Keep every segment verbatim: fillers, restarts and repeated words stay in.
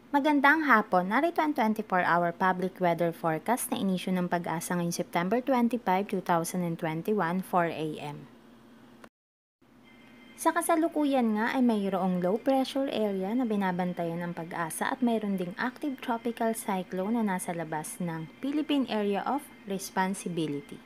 Magandang hapon, narito ang twenty-four hour public weather forecast na inisyu ng Pag-asa ngayong September twenty-fifth, two thousand twenty-one, four a m Sa kasalukuyan nga ay mayroong low pressure area na binabantayan ng Pag-asa at mayroon ding active tropical cyclone na nasa labas ng Philippine Area of Responsibility.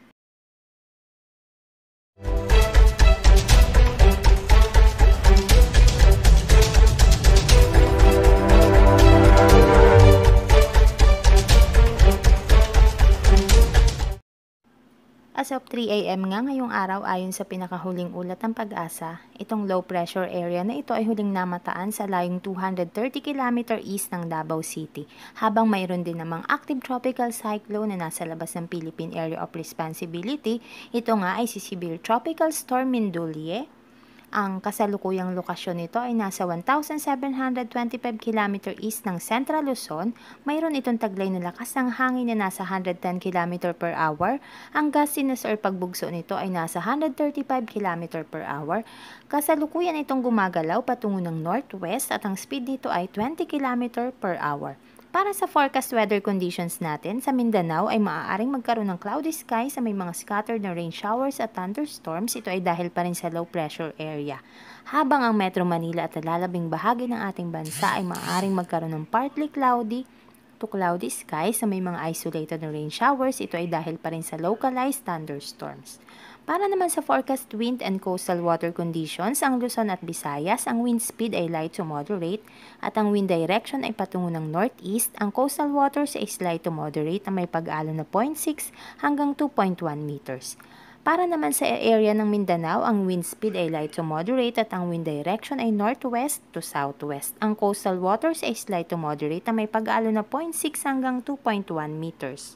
As of three a m nga ngayong araw, ayon sa pinakahuling ulat ng Pag-asa, itong low pressure area na ito ay huling namataan sa layong two hundred thirty kilometers east ng Davao City, habang mayroon din namang active tropical cyclone na nasa labas ng Philippine Area of Responsibility. Ito nga ay si Severe Tropical Storm MINDULLE. Ang kasalukuyang lokasyon nito ay nasa one thousand seven hundred twenty-five kilometers east ng Central Luzon. Mayroon itong taglay na lakas ng hangin na nasa one hundred ten kilometers per hour. Ang gustiness or pagbugso nito ay nasa one hundred thirty-five kilometers per hour. Kasalukuyan itong gumagalaw patungo ng northwest at ang speed nito ay twenty kilometers per hour. Para sa forecast weather conditions natin, sa Mindanao ay maaaring magkaroon ng cloudy sky sa may mga scattered na rain showers at thunderstorms. Ito ay dahil pa rin sa low pressure area. Habang ang Metro Manila at lalabing bahagi ng ating bansa ay maaaring magkaroon ng partly cloudy to cloudy sky sa may mga isolated na rain showers. Ito ay dahil pa rin sa localized thunderstorms. Para naman sa forecast wind and coastal water conditions, ang Luzon at Visayas, ang wind speed ay light to moderate at ang wind direction ay patungo ng northeast. Ang coastal waters ay light to moderate na may pag-alon na zero point six hanggang two point one meters. Para naman sa area ng Mindanao, ang wind speed ay light to moderate at ang wind direction ay northwest to southwest. Ang coastal waters ay light to moderate na may pag-alon na zero point six hanggang two point one meters.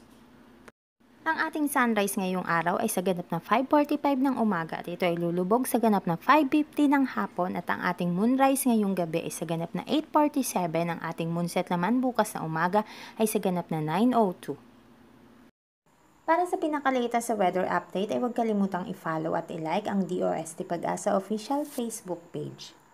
Ang ating sunrise ngayong araw ay sa ganap na five forty-five ng umaga at ito ay lulubog sa ganap na five fifty ng hapon, at ang ating moonrise ngayong gabi ay sa ganap na eight forty-seven. Ang ating moonset naman bukas na umaga ay sa ganap na nine oh two. Para sa pinakalatest sa weather update ay huwag kalimutang i-follow at i-like ang D O S T Pag-asa official Facebook page.